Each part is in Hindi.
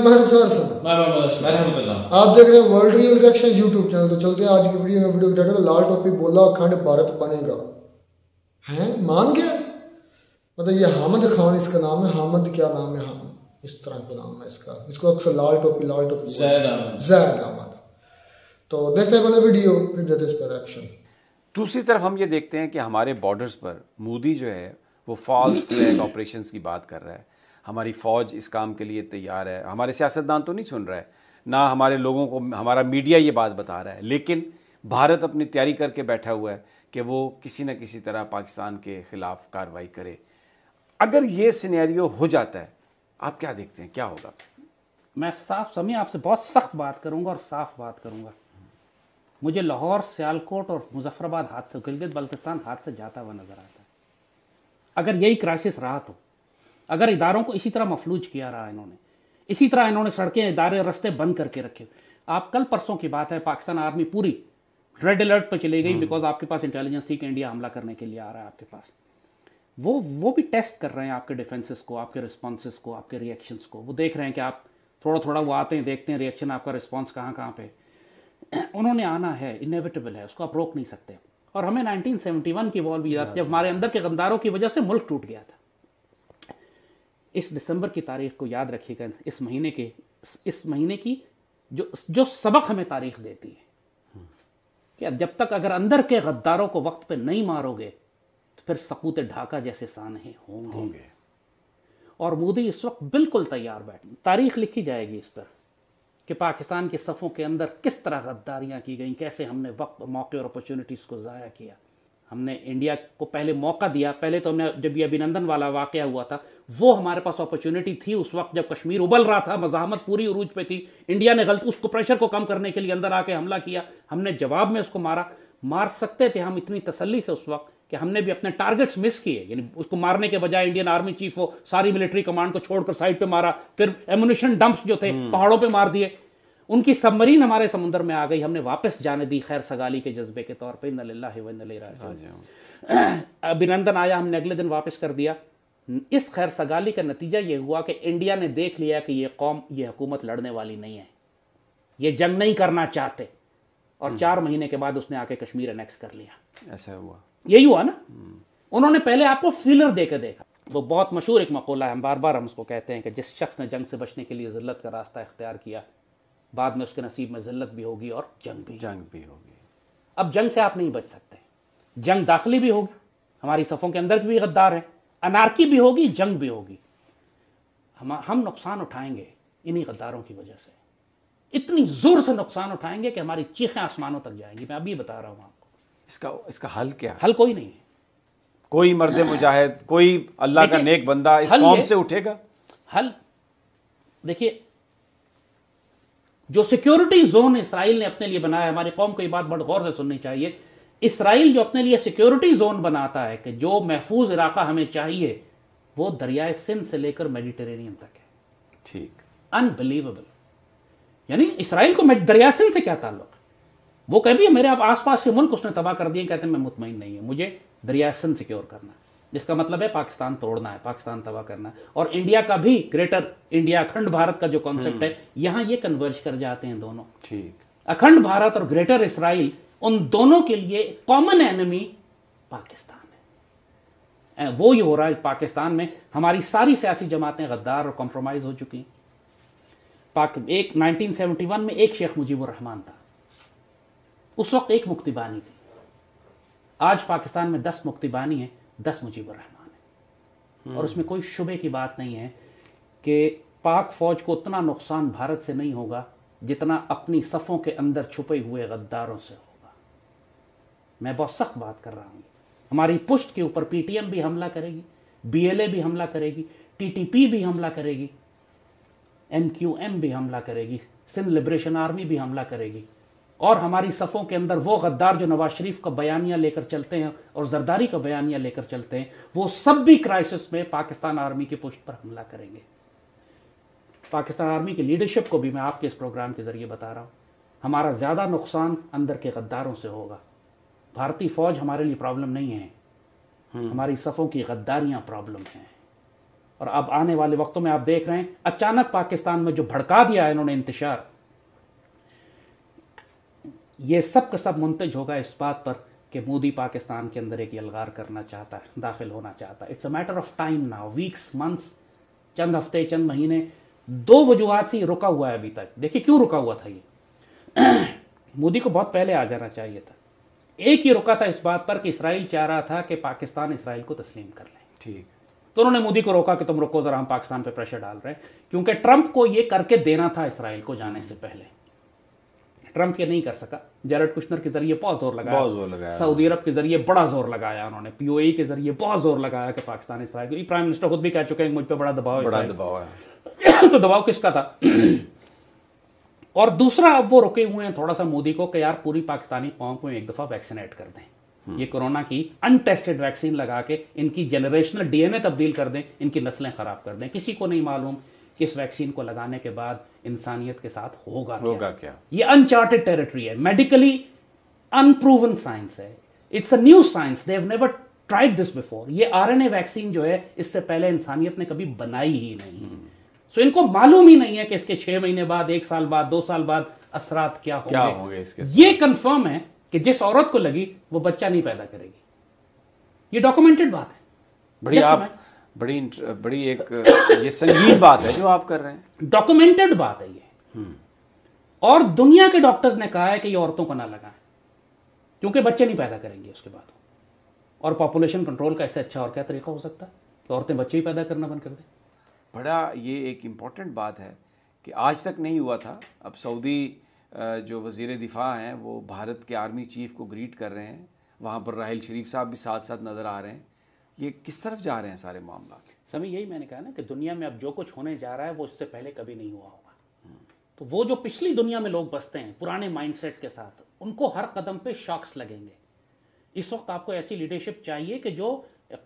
आप देख रहे हैं world real reaction YouTube channel. तो चलते हैं आज की वीडियो की टाइटल लाल टोपी बोला अखंड भारत बनेगा। हैं मान गया? मतलब ये हामिद खान इसका नाम है। हामिद क्या नाम है? इस तरह का नाम है इसका। इसको अक्सर लाल टोपी जैद अहमद। तो देखते हैं पहले वीडियो, फिर देते इस पर रिएक्शन। दूसरी तरफ हम ये देखते हैं कि हमारे बॉर्डर्स पर मोदी जो है वो फॉल्स फ्लैग ऑपरेशंस की बात कर रहा है। हमारी फ़ौज इस काम के लिए तैयार है। हमारे सियासतदान तो नहीं सुन रहा है, ना हमारे लोगों को हमारा मीडिया ये बात बता रहा है, लेकिन भारत अपनी तैयारी करके बैठा हुआ है कि वो किसी न किसी तरह पाकिस्तान के ख़िलाफ़ कार्रवाई करे। अगर ये सिनेरियो हो जाता है, आप क्या देखते हैं क्या होगा? मैं साफ समय आपसे बहुत सख्त बात करूंगा और साफ बात करूंगा। मुझे लाहौर, सियालकोट और मुजफ्फराबाद हाथ से, गिलगित बल्तिस्तान हाथ से जाता हुआ नजर आता है। अगर यही क्राइसिस रहा तो, अगर इदारों को इसी तरह मफलूज किया रहा इन्होंने, इसी तरह इन्होंने सड़कें, इदारे, रास्ते बंद करके रखे। आप कल परसों की बात है, पाकिस्तान आर्मी पूरी रेड अलर्ट पर चली गई बिकॉज आपके पास इंटेलिजेंस थी कि इंडिया हमला करने के लिए आ रहा है आपके पास। वो भी टेस्ट कर रहे हैं आपके डिफेंसेस को, आपके रिस्पॉन्सेस को, आपके रिएक्शंस को। वो देख रहे हैं कि आप थोड़ा थोड़ा वो आते हैं, देखते हैं रिएक्शन, आपका रिस्पॉन्स कहाँ कहाँ पे। उन्होंने आना है, इनएविटेबल है, उसको आप रोक नहीं सकते। और हमें 1971 की वॉर भी याद, जब हमारे अंदर के गद्दारों की वजह से मुल्क टूट गया था। इस दिसंबर की तारीख को याद रखिएगा। इस महीने की जो सबक हमें तारीख देती है कि जब तक अगर अंदर के गद्दारों को वक्त पे नहीं मारोगे तो फिर सकूत ढाका जैसे सानहे होंगे। और मोदी इस वक्त बिल्कुल तैयार बैठे। तारीख लिखी जाएगी इस पर कि पाकिस्तान के सफ़ों के अंदर किस तरह गद्दारियाँ की गई, कैसे हमने वक्त, मौके और अपॉर्चुनिटीज़ को ज़ाया किया। हमने इंडिया को पहले मौका दिया। पहले तो हमने, जब ये अभिनंदन वाला वाक़या हुआ था, वो हमारे पास अपॉर्चुनिटी थी उस वक्त जब कश्मीर उबल रहा था, मज़ाहमत पूरी उरूज पे थी। इंडिया ने गलत उसको प्रेशर को कम करने के लिए अंदर आके हमला किया। हमने जवाब में उसको मार सकते थे हम इतनी तसल्ली से उस वक्त कि हमने भी अपने टारगेट्स मिस किए। यानी उसको मारने के बजाय इंडियन आर्मी चीफ हो सारी मिलिट्री कमांड को छोड़कर साइड पे मारा, फिर एमुनिशन डंप्स जो थे पहाड़ों पे मार दिए। उनकी सबमरीन हमारे समुद्र में आ गई, हमने वापस जाने दी खैर सगाली के जज्बे के तौर पे। इन्ना लिल्लाहि व इन्ना इलैहि राजिऊन। अभिनंदन आया, हमने अगले दिन वापस कर दिया। इस खैर सगाली का नतीजा ये हुआ कि इंडिया ने देख लिया कि ये कौम, ये हुकूमत लड़ने वाली नहीं है, ये जंग नहीं करना चाहते। और 4 महीने के बाद उसने आके कश्मीर एनेक्स कर लिया। ऐसा हुआ, यही हुआ ना। उन्होंने पहले आपको फीलर देकर देखा। वो बहुत मशहूर एक मकूला है, हम बार बार हम उसको कहते हैं कि जिस शख्स ने जंग से बचने के लिए जिल्लत का रास्ता इख्तियार किया, बाद में उसके नसीब में जिल्लत भी होगी और जंग भी होगी। अब जंग से आप नहीं बच सकते। जंग दाखिली भी होगी, हमारी सफ़ों के अंदर भी गद्दार है, अनारकी भी होगी, जंग भी होगी। हम नुकसान उठाएंगे इन्हीं गद्दारों की वजह से। इतनी जोर से नुकसान उठाएंगे कि हमारी चीखें आसमानों तक जाएंगी। मैं अभी बता रहा हूं आपको। इसका हल क्या है? हल कोई नहीं है। कोई मर्द मुजाहिद, कोई अल्लाह का नेक बंदा इस कौम से उठेगा? हल देखिए, जो सिक्योरिटी जोन इसराइल ने अपने लिए बनाया, हमारी कौम को ये बात बड़े गौर से सुननी चाहिए। इसराइल जो अपने लिए सिक्योरिटी जोन बनाता है कि जो महफूज इलाका हमें चाहिए, वो दरियाए सिंध से लेकर मेडिटेरेनियन तक है। ठीक, अनबिलीवेबल। यानी इसराइल को दरिया सिंध से क्या ताल्लुक? वो कह भी मेरे आसपास के मुल्क उसने तबाह कर दिए, कहते हैं मैं मुतमईन नहीं हूं, मुझे दरिया सिंध सिक्योर करना है। जिसका मतलब है पाकिस्तान तोड़ना है, पाकिस्तान तबाह करना है। और इंडिया का भी, ग्रेटर इंडिया, अखंड भारत का जो कॉन्सेप्ट है, यहां ये कन्वर्ज कर जाते हैं दोनों। ठीक, अखंड भारत और ग्रेटर इसराइल, उन दोनों के लिए कॉमन एनिमी पाकिस्तान है। वो ये हो रहा है पाकिस्तान में। हमारी सारी सियासी जमातें गद्दार और कॉम्प्रोमाइज हो चुकी हैं। 1971 में एक शेख मुजीबुर रहमान था, उस वक्त एक मुक्तिबानी थी। आज पाकिस्तान में 10 मुक्तिबानी है, 10 मुजीबुर रहमान है। और उसमें कोई शुबे की बात नहीं है कि पाक फौज को उतना नुकसान भारत से नहीं होगा जितना अपनी सफ़ों के अंदर छुपे हुए गद्दारों से होगा। मैं बहुत सख्त बात कर रहा हूँ। हमारी पुश्त के ऊपर पीटीएम भी हमला करेगी, बीएलए भी हमला करेगी, टीटीपी भी हमला करेगी, एमक्यूएम भी हमला करेगी, सिंध लिबरेशन आर्मी भी हमला करेगी। और हमारी सफ़ों के अंदर वो गद्दार जो नवाज शरीफ का बयानिया लेकर चलते हैं और जरदारी का बयानिया लेकर चलते हैं, वो सब भी क्राइसिस में पाकिस्तान आर्मी की पुष्ट पर हमला करेंगे। पाकिस्तान आर्मी की लीडरशिप को भी मैं आपके इस प्रोग्राम के जरिए बता रहा हूँ, हमारा ज़्यादा नुकसान अंदर के गद्दारों से होगा। भारतीय फ़ौज हमारे लिए प्रॉब्लम नहीं है, हमारी सफ़ों की गद्दारियाँ प्रॉब्लम हैं। और अब आने वाले वक्तों में आप देख रहे हैं अचानक पाकिस्तान में जो भड़का दिया है इन्होंने इंतशार, ये सब का सब मुंतज होगा इस बात पर कि मोदी पाकिस्तान के अंदर एक यलगार करना चाहता है, दाखिल होना चाहता है। It's a matter of time now, weeks, months, चंद हफ्ते, चंद महीने। दो वजूहात से रुका हुआ है अभी तक। देखिए क्यों रुका हुआ था ये मोदी को बहुत पहले आ जाना चाहिए था। एक ही रुका था इस बात पर कि इसराइल चाह रहा था कि पाकिस्तान इसराइल को तस्लीम कर ले, ठीक। तो उन्होंने मोदी को रोका कि तुम रुको जरा, हम पाकिस्तान पे प्रेशर डाल रहे हैं, क्योंकि ट्रंप को ये करके देना था इसराइल को जाने से पहले। ट्रंप ये नहीं कर सका। जेरेड कुशनर के जरिए बहुत जोर लगाया, सऊदी अरब के जरिए बड़ा जोर लगाया उन्होंने, पीओई के जरिए बहुत जोर लगाया कि पाकिस्तान इसराइल को। प्राइम मिनिस्टर खुद भी कह चुके हैं मुझ पर बड़ा दबाव है। तो दबाव किसका था? और दूसरा, अब वो रुके हुए हैं थोड़ा सा मोदी को कि यार पूरी पाकिस्तानी कौम को एक दफा वैक्सीनेट कर दें, ये कोरोना की अनटेस्टेड वैक्सीन लगा के इनकी जनरेशनल डीएनए तब्दील कर दें, इनकी नस्लें खराब कर दें। किसी को नहीं मालूम कि इस वैक्सीन को लगाने के बाद इंसानियत के साथ होगा क्या। ये अनचार्टेड टेरिटरी है, मेडिकली अनप्रूवन साइंस है, it's a new science, they have never tried this before. ये आरएनए वैक्सीन जो है इससे पहले इंसानियत ने कभी बनाई ही नहीं। सो इनको मालूम ही नहीं है कि इसके 6 महीने बाद, 1 साल बाद, 2 साल बाद असरात क्या होंगे इसके। ये कंफर्म है कि जिस औरत को लगी वो बच्चा नहीं पैदा करेगी। ये डॉक्यूमेंटेड बात है। बड़ी एक ये संगीन बात है जो आप कर रहे हैं, डॉक्यूमेंटेड बात है ये। और दुनिया के डॉक्टर्स ने कहा है कि ये औरतों को ना लगाएं क्योंकि बच्चे नहीं पैदा करेंगे उसके बाद। और पॉपुलेशन कंट्रोल का ऐसे अच्छा और क्या तरीका हो सकता है कि औरतें बच्चे ही पैदा करना बंद कर दें। बड़ा ये एक इम्पॉर्टेंट बात है कि आज तक नहीं हुआ था। अब सऊदी जो वज़ीर दिफा हैं वो भारत के आर्मी चीफ को ग्रीट कर रहे हैं, वहाँ पर राहिल शरीफ साहब भी साथ साथ नज़र आ रहे हैं। ये किस तरफ जा रहे हैं सारे मामला? समी, यही मैंने कहा ना कि दुनिया में अब जो कुछ होने जा रहा है वो इससे पहले कभी नहीं हुआ होगा। तो वो जो पिछली दुनिया में लोग बसते हैं पुराने माइंडसेट के साथ, उनको हर कदम पे शॉक्स लगेंगे। इस वक्त आपको ऐसी लीडरशिप चाहिए कि जो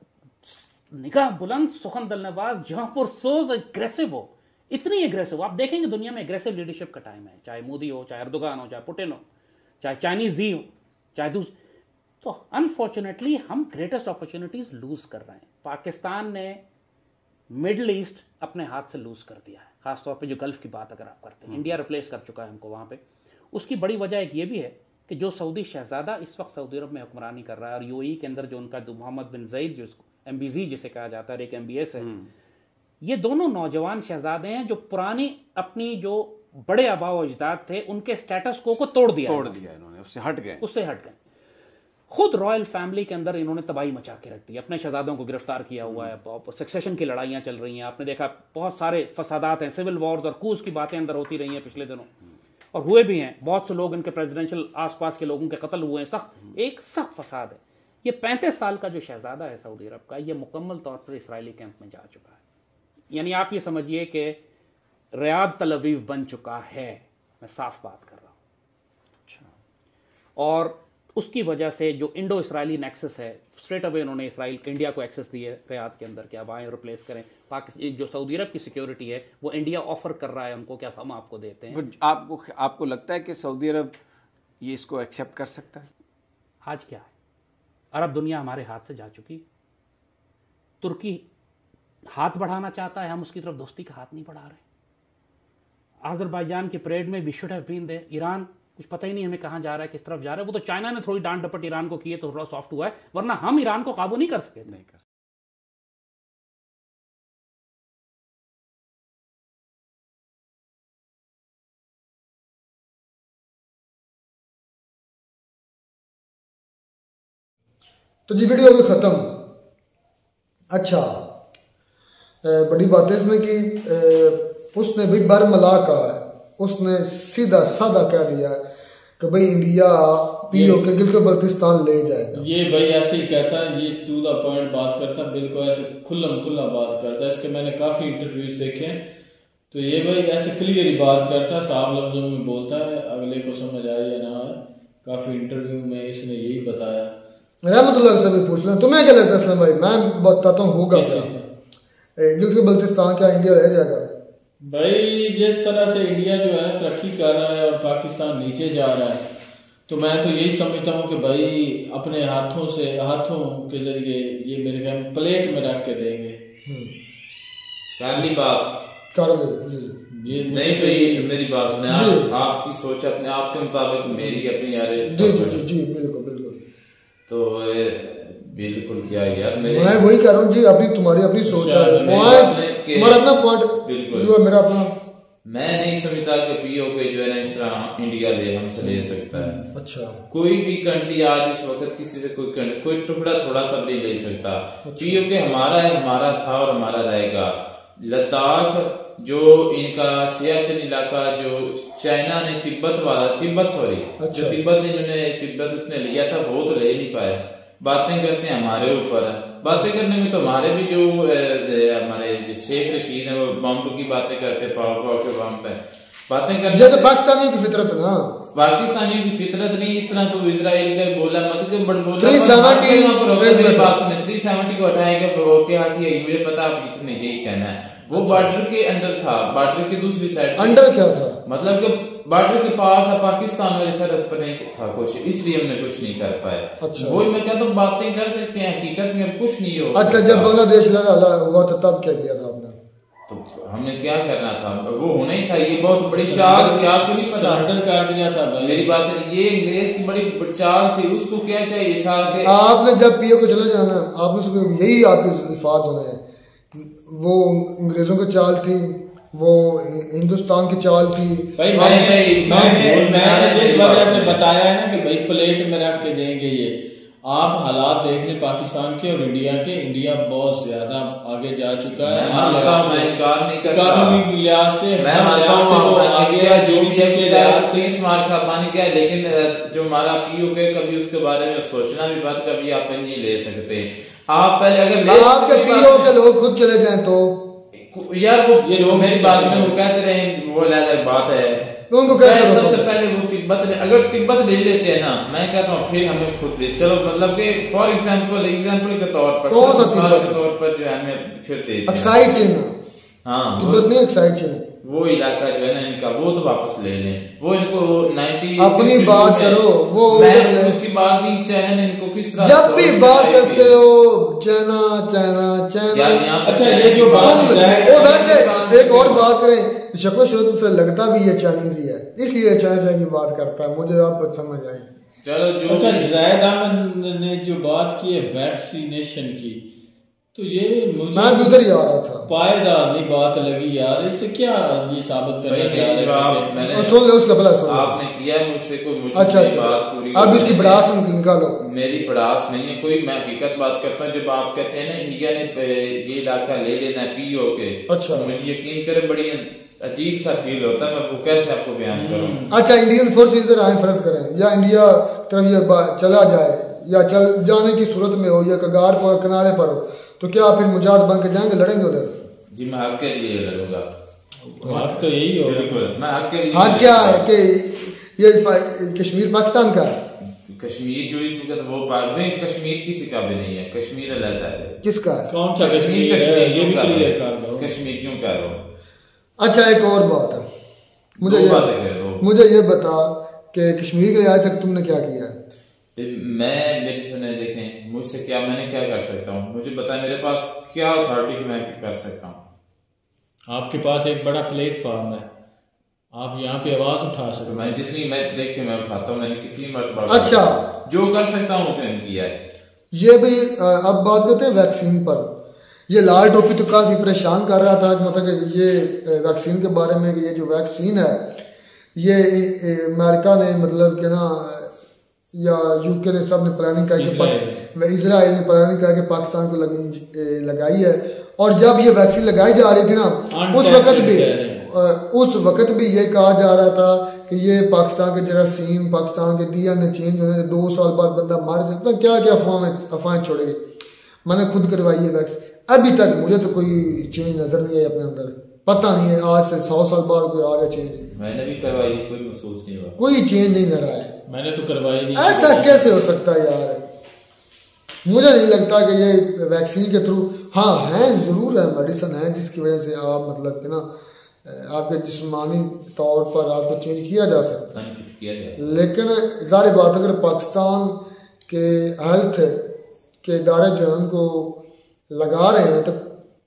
निगाह बुलंद, सुखन दलनवाज, जहांपुर सोज, एग्रेसिव हो, इतनी एग्रेसिव। आप देखेंगे दुनिया में एग्रेसिव लीडरशिप का टाइम है, चाहे मोदी हो, चाहे अर्दोगान हो, चाहे पुतिन हो, चाहे चाइनीज ही हो, चाहे दूसरे। तो अनफॉर्चुनेटली हम ग्रेटेस्ट अपॉर्चुनिटीज लूज कर रहे हैं। पाकिस्तान ने मिडल ईस्ट अपने हाथ से लूज कर दिया है, खासतौर पे जो गल्फ की बात अगर आप करते हैं। इंडिया रिप्लेस कर चुका है हमको वहां पे। उसकी बड़ी वजह एक ये भी है कि जो सऊदी शहजादा इस वक्त सऊदी अरब में हुक्मरानी कर रहा है, और यूएई के अंदर जो उनका मोहम्मद बिन जईद, जो एमबीजी जिसे कहा जाता है, एक एमबीएस है, ये दोनों नौजवान शहजादे हैं जो पुरानी अपनी जो बड़े आबाओ अजदाद थे उनके स्टेटस को तोड़ दिया इन्होंने, उससे हट गए। खुद रॉयल फैमिली के अंदर इन्होंने तबाही मचा के रख दी, अपने शहजादों को गिरफ्तार किया हुआ है, सक्सेशन की लड़ाइयाँ चल रही हैं। आपने देखा बहुत सारे फसादात हैं, सिविल वॉर्स और कूच की बातें अंदर होती रही हैं पिछले दिनों, और हुए भी हैं। बहुत से लोग इनके प्रेसिडेंशियल आसपास के लोगों के कत्ल हुए हैं। एक सख्त फसाद है। ये 35 साल का जो शहजादा है सऊदी अरब का, ये मुकम्मल तौर पर इसराइली कैंप में जा चुका है। यानी आप ये समझिए कि रियाद तल अवीव बन चुका है। मैं साफ बात कर रहा हूँ। अच्छा। और उसकी वजह से जो इंडो इसराइली नेक्सस है, स्ट्रेट अवे उन्होंने इसराइल इंडिया को एक्सेस दिए रियाद के अंदर कि अब आए रिप्लेस करें। पाकिस्तान जो सऊदी अरब की सिक्योरिटी है वो इंडिया ऑफर कर रहा है हमको कि अब हम आपको देते हैं। आपको लगता है कि सऊदी अरब ये इसको एक्सेप्ट कर सकता है? आज क्या है, अरब दुनिया हमारे हाथ से जा चुकी। तुर्की हाथ बढ़ाना चाहता है, हम उसकी तरफ दोस्ती का हाथ नहीं बढ़ा रहे। अजरबैजान की परेड में we should have been there. Iran कुछ पता ही नहीं हमें कहां जा रहा है, किस तरफ जा रहा है। वो तो चाइना ने थोड़ी डांट डपट ईरान को की है तो थोड़ा सॉफ्ट हुआ है, वरना हम ईरान को काबू नहीं कर सके। तो जी वीडियो भी ख़त्म। अच्छा, बड़ी बात है इसमें कि उसने भी बरमला कहा है, उसने सीधा साधा कह दिया कि भाई इंडिया पीओके गिलगित बल्तिस्तान ले जाएगा। ये भाई ऐसे ही कहता है, ये टू द पॉइंट बात करता है, बिल्कुल ऐसे खुल्लम खुल्ला बात करता है। इसके मैंने काफ़ी इंटरव्यूज देखे हैं, तो ये भाई ऐसे क्लियर ही बात करता है, साफ लफ्जों में बोलता है, अगले को समझ आए या ना आए। काफ़ी इंटरव्यू में इसने यही बताया। रहमतुल्लाह से भी पूछ लें, तुम्हें क्या लगता है असलम भाई? मैं बताता हूँ होगा क्या। गिलगित बल्तिस्तान क्या इंडिया रह जाएगा? भाई जिस तरह से इंडिया जो है तरक्की कर रहा है और पाकिस्तान नीचे जा रहा है, तो मैं तो यही समझता हूँ कि भाई अपने हाथों के जरिए ये मेरे ख्याल प्लेट में रख के देंगे। फैमिली बात कर ले जी ये नहीं तो ये मेरी बात सुने आपकी सोच अपने आप के मुताबिक मेरी अपनी यार जी जी जी जी बिल्कुल बिल्कुल तो बिल्कुल क्या यार मेरे मैं वही कह रहा हूँ जी, अभी तुम्हारी अपनी सोच है, पॉइंट तुम्हारा अपना पॉइंट बिल्कुल जो है मेरा अपना। मैं नहीं समझता कि पीओ के जो है ना इस तरह इंडिया हमसे ले सकता है। अच्छा कोई भी कंट्री आज इस वक्त किसी से कोई टुकड़ा थोड़ा सा भी ले सकता। पीओ के हमारा है, हमारा था और हमारा रहेगा। लद्दाख जो इनका सियाचिन इलाका जो चाइना ने तिब्बत उसने लिया था वो तो ले नहीं पाए। बातें करते हैं हमारे ऊपर, बातें करने में तो हमारे भी जो हमारे शेख रशीद है वो बम की बातें करते, पाव के बम पे बातें करते। ये तो पाकिस्तानियों की फितरत ना, पाकिस्तानियों की फितरत नहीं। इस तरह तो इजराइल का बोला मतलब कि बड़ बोला 370 बात सुने 370 को हटाएगा क्या किया मुझे पता आप कितने यही कहना है। वो बॉर्डर के अंदर था, बॉर्डर की दूसरी साइड अंडर क्या था मतलब कि बॉर्डर के पार था, पाकिस्तान वाली सरहद पर नहीं था कुछ, इसलिए हमने कुछ नहीं कर पाए। अच्छा। वही मैं कहता हूँ बातें कर सकते हैं, हकीकत में अब कुछ नहीं हो। अच्छा जब बांग्लादेश लड़ा हुआ था तब क्या किया था आपने? तो हमने क्या करना था, वो होना ही था। ये बहुत बड़ी चाल थी, आपको नहीं पता, सरेंडर कर दिया था भाई। मेरी बात है, ये अंग्रेज की बड़ी चाल थी। उसको क्या चाहिए था कि आपने जब पीओ को चले जाना आपने उसको यही आपके अल्फाज होने हैं, वो अंग्रेजों की चाल थी, वो हिंदुस्तान की चाल थी भाई मैंने जिस वजह से बताया है ना कि भाई प्लेट में रख के देंगे ये, आप हालात देख लें पाकिस्तान के और इंडिया के। इंडिया बहुत ज्यादा आगे जा चुका है, कानूनी लिहाज से जो भी मार्का बन गया। लेकिन जो हमारा पीओ के कभी उसके बारे में सोचना भी बात कभी आप नहीं ले सकते। आप पहले अगर आपके पीओ के लोग खुद चले जाएं तो यार वो ये लोग मेरी बात में वो कहते रहे वो अलग बात है। उनको सबसे पहले वो अगर तिब्बत ले लेते हैं ना, मैं कहता हूँ फिर हमें खुद ले चलो, मतलब कि फॉर एग्जाम्पल के तौर पर के तौर पर जो है हमें फिर दे अक्साई चीन, हाँ तिब्बत नहीं अक्साई चीन, वो इलाका जो है ना इनका वो तो वापस ले लें। वो इनको 90 अपनी बात करो, वो उसकी बात नहीं। चाइना ने इनको किस तरह जब भी बात करते हो चाइना चाइना चाइना। अच्छा ये जो बात वो वैसे एक और बात करें, शक्ल शोध से लगता भी ये चाइनीज ही है, इसलिए चाइना की बात करता है। मुझे आप समझ आए। चलो जो अच्छा जायद अहमद ने जो बात की है वैक्सीनेशन की, तो ये मुझे मैं उधर ही आ रहा था, पायदार नहीं बात लगी यार। इससे क्या ये साबित करना चाह रहे थे? सुन लो उसका भला सुन लो। आपने किया मुझसे कोई मुझे अच्छा बात पूरी, अब इसकी बड़ास निकालो। मेरी बड़ास नहीं है कोई, मैं हकीकत बात करता हूँ। जब आप कहते हैं ना इंडिया ने ये इलाका ले लेना है पीओ के, अच्छा मुझे यकीन करे बड़ी अजीब सा फील होता है। मैं वो कैसे आपको बयान करूँ। अच्छा इंडियन फोर्स इधर आए फर्ज करें या इंडिया तरफ ये चला जाए या चल जाने की सूरत में हो या कगार पर किनारे पर हो, तो क्या फिर मुजाहिद बन के जाएंगे, लड़ेंगे उधर? जी मैं हक के लिए लड़ूंगा। हक तो यही होगा। बिल्कुल मैं हक के लिए। हाँ क्या है कि ये कश्मीर पाकिस्तान का है? कश्मीर जो इस वक्त वो कश्मीर किसी का भी नहीं है, कश्मीर अलग है। किसका है? कौन सा कश्मीर ये भी क्लियर कर दो। कश्मीर क्यों कह रहा हूँ? अच्छा एक और बात है, मुझे ये बता कि कश्मीर के आज तक तुमने क्या किया है? मैं मेरी सुने देखें मुझसे क्या, मैंने क्या कर सकता हूँ मुझे बताएं, मेरे पास क्या अथॉरिटी मैं कर सकता हूँ? आपके पास एक बड़ा प्लेटफॉर्म है, आप यहाँ पे आवाज उठा सकते। मैं जितनी मैं देखिए मैं उठाता हूँ, मैंने कितनी मर्तबा अच्छा जो कर सकता हूँ वो मैंने किया है। ये भी अब बात करते हैं वैक्सीन पर। ये लाल टोपी तो काफी परेशान कर रहा था, मतलब ये वैक्सीन के बारे में, ये जो वैक्सीन है ये अमेरिका ने मतलब कि ना या यूके ने सब ने प्लानिंग करके, इजराइल ने प्लानिंग करके पाकिस्तान को लगाई है। और जब ये वैक्सीन लगाई जा रही थी ना उस वक्त भी ये कहा जा रहा था कि ये पाकिस्तान के जरासीम, पाकिस्तान के डीएनए चेंज होने से 2 साल बाद बंदा मर सकता, क्या क्या अफवाहें छोड़ेगी। मैंने खुद करवाई है वैक्सीन, अभी तक मुझे तो कोई चेंज नजर नहीं आया अपने अंदर। पता नहीं है आज से 100 साल बाद कोई आ गया चेंज। मैंने भी करवाई, कोई महसूस नहीं हुआ, कोई चेंज नहीं कर रहा है। मैंने तो करवाई नहीं। ऐसा कैसे हो सकता है यार? मुझे नहीं लगता कि ये वैक्सीन के थ्रू, हाँ है जरूर है, मेडिसिन है जिसकी वजह से आप मतलब कि ना आपके जिस्मानी तौर पर आपको चेंज किया जा सकता है। लेकिन ज़ाहिर बात अगर पाकिस्तान के हेल्थ के इदारे जो है उनको लगा रहे हैं तो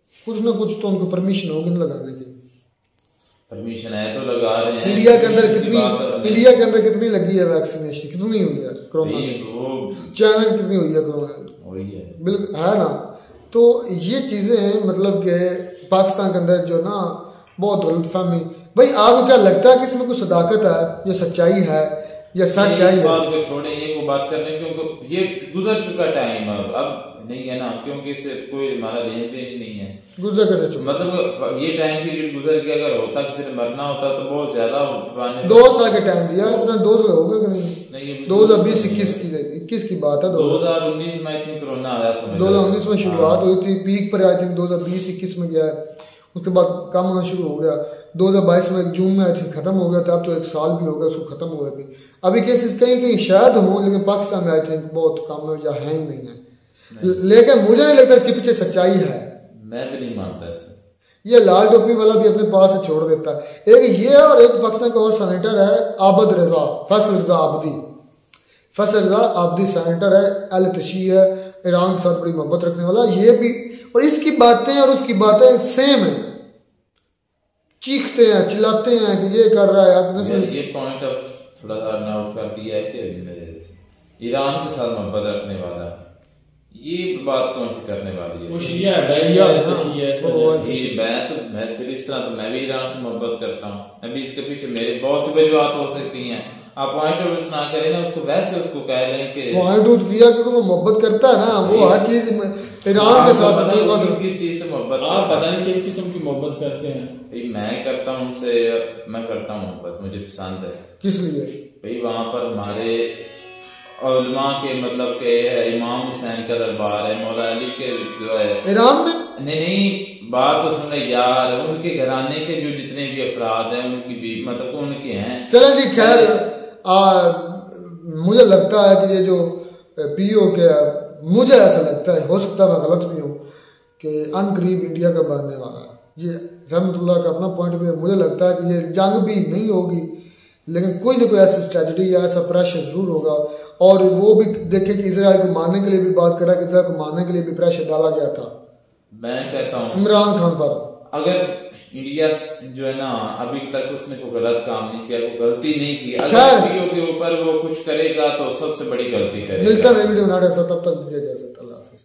कुछ ना कुछ तो उनको परमिशन होगी ना लगाने की। परमिशन है तो लगा रहे हैं। इंडिया के अंदर कितनी लगी है वैक्सीनेशन, कितनी हुई है कोरोना? चाइना की कितनी हुई है कोरोना? वही है बिल्कुल है ना। तो ये चीजें मतलब कि पाकिस्तान के अंदर जो ना बहुत गलतफहमी। भाई आपको क्या लगता है कि इसमें कुछ सदाकत है या सच्चाई है या सच्चाई है? बात को छोड़े, ये को बात करने क्योंकि ये गुजर चुका टाइम अब नहीं है ना, क्योंकि इससे कोई हमारा लेन देन ही नहीं है। गुजर कैसे चुका? मतलब ये टाइम पीरियड गुजर गया, अगर होता किसी ने मरना होता तो बहुत ज्यादा 2 साल का टाइम दिया, अपना 2 साल होगा कि नहीं? 2020-21 की बात है। 2019 में आई थिंक कोरोना आया था। 2019 में शुरुआत हुई थी, पीक पर आई थिंक 2020-21 में गया है, उसके बाद कम होना शुरू हो गया। 2022 में जून में आई थिंक खत्म हो गया था। अब तो 1 साल भी हो गया उसको खत्म हुए भी। अभी केसेस कहीं शायद हो, लेकिन पाकिस्तान में आई थिंक बहुत कम है या है ही नहीं है। लेकिन मुझे नहीं लगता इसके पीछे सच्चाई है। मैं भी नहीं मानता इसे। ये लाल टोपी वाला भी अपने पास से छोड़ देता है। एक ये और एक पाकिस्तान का और सेनेटर है आबद रजा, फैसल रजा आबदी। फैसल रजा आबदी सेनेटर है, अल तशी है, ईरान के साथ बड़ी मोहब्बत रखने वाला। ये भी, और इसकी बातें और उसकी बातें सेम है। चीखते हैं, चिल्लाते हैं कि ये कर रहा है आपने। ये पॉइंट ऑफ थोड़ा सा नोट कर दिया है कि ईरान के साथ मोहब्बत रखने वाला है। ये बात कौन सी करने वाली है? वो शिया मैं फिर इस तरह तो मैं भी ईरान से मोहब्बत करता हूँ। अभी इसके पीछे मेरे बहुत सी वजूहत हो सकती हैं। आप पॉइंट आउट ना करें ना उसको, वैसे उसको कह लें कि पॉइंट आउट किया क्योंकि वो मोहब्बत करता है ना, वो हर चीज ईरान के साथ। किस चीज से मोहब्बत? आप पता नहीं किस किस्म की मोहब्बत करते हैं। भाई मैं करता हूँ उनसे, मैं करता हूँ मोहब्बत, मुझे पसंद है। किस लिए? भाई वहां पर हमारे उलमा के मतलब के इमाम हुसैन का दरबार है, मौला अली के जो है ईरान में। नहीं बात तो सुन यार, उनके घराने के जो जितने भी अफराद हैं उनकी भी मतलब उनके हैं। चलो जी खैर, मुझे लगता है कि ये जो पीओ के, मुझे ऐसा लगता है, हो सकता है मैं गलत भी हूँ, कि अनकरीब इंडिया का बनने वाला है। ये रहमतुल्लाह का अपना पॉइंट ऑफ व्यू। मुझे लगता है कि ये जंग भी नहीं होगी, लेकिन कोई ना कोई ऐसी स्ट्रेटजी या ऐसा प्रेशर जरूर होगा। और वो भी देखे कि इजराइल को मारने के लिए भी बात करा कि इजराइल को मारने के लिए भी प्रेशर डाला गया था। मैं कहता हूँ इमरान खान पर, अगर इंडिया जो है ना अभी तक उसने कोई गलत काम नहीं किया, कोई गलती नहीं की, अगर के ऊपर वो कुछ करेगा तो सबसे बड़ी गलती करेगा। मिलता नहीं वीडियो बना रहा था, तब तक दिया जा सकता।